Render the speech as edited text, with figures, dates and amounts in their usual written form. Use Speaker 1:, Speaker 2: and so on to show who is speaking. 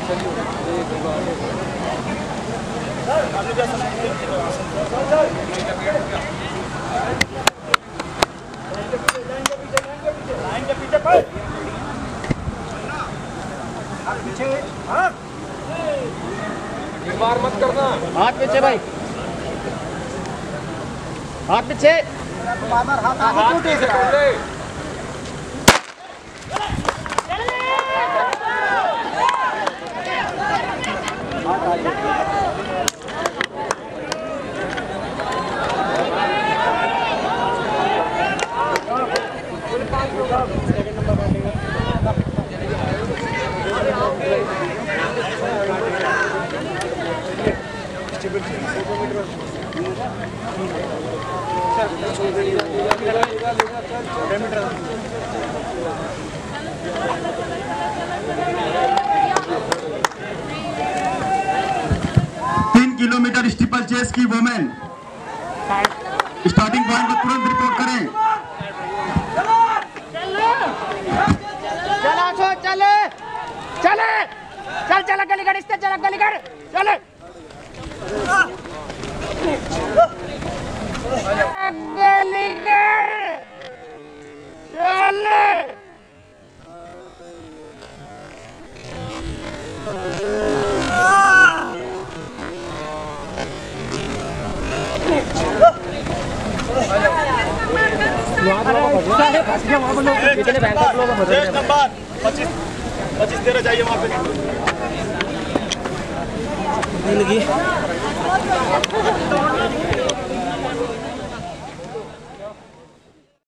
Speaker 1: बार मत करना।
Speaker 2: हाथ पीछे भाई, हाथ पीछे।
Speaker 1: हाथ पीछे कर ले।
Speaker 3: किलोमीटर स्टीपल चेस की वुमेन स्टार्टिंग पॉइंट पर तुरंत रिपोर्ट करें।
Speaker 2: चलो चले चले चल चल गलीगढ़ इससे चल गलीगढ़ चले गलीगढ़ चले।
Speaker 4: नंबर 25-13 चाहिए वहाँ पे लगी।